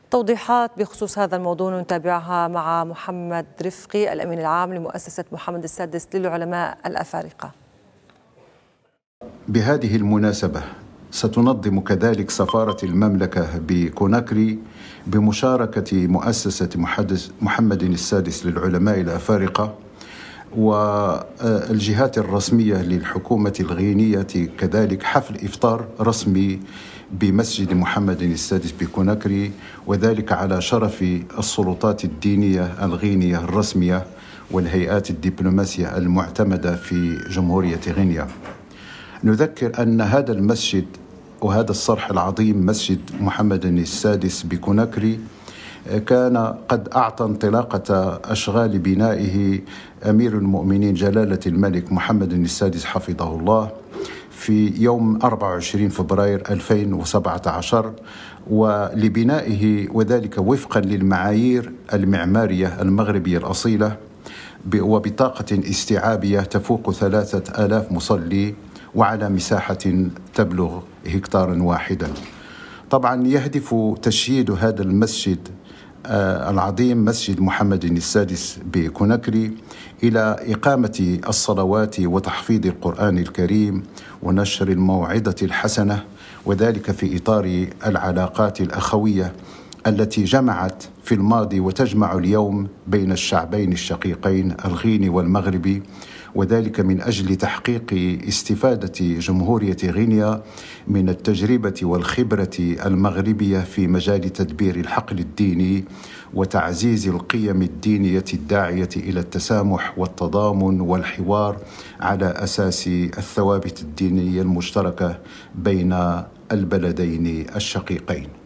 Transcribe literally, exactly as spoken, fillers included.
توضيحات بخصوص هذا الموضوع نتابعها مع محمد رفقي الأمين العام لمؤسسة محمد السادس للعلماء الأفارقة. بهذه المناسبة ستنظم كذلك سفارة المملكة بكوناكري بمشاركة مؤسسة محمد السادس للعلماء الأفارقة والجهات الرسمية للحكومة الغينية كذلك حفل إفطار رسمي بمسجد محمد السادس بكوناكري، وذلك على شرف السلطات الدينية الغينية الرسمية والهيئات الدبلوماسية المعتمدة في جمهورية غينيا. نذكر أن هذا المسجد وهذا الصرح العظيم مسجد محمد السادس بكوناكري كان قد أعطى انطلاقة أشغال بنائه أمير المؤمنين جلالة الملك محمد السادس حفظه الله في يوم أربعة وعشرين فبراير ألفين وسبعة عشر، ولبنائه وذلك وفقا للمعايير المعمارية المغربية الأصيلة وبطاقة استيعابية تفوق ثلاثة آلاف مصلي وعلى مساحة تبلغ هكتارا واحدا. طبعا يهدف تشييد هذا المسجد العظيم مسجد محمد السادس بكوناكري إلى إقامة الصلوات وتحفيظ القرآن الكريم ونشر الموعظة الحسنة، وذلك في إطار العلاقات الأخوية التي جمعت في الماضي وتجمع اليوم بين الشعبين الشقيقين الغيني والمغربي، وذلك من أجل تحقيق استفادة جمهورية غينيا من التجربة والخبرة المغربية في مجال تدبير الحقل الديني وتعزيز القيم الدينية الداعية إلى التسامح والتضامن والحوار على أساس الثوابت الدينية المشتركة بين البلدين الشقيقين.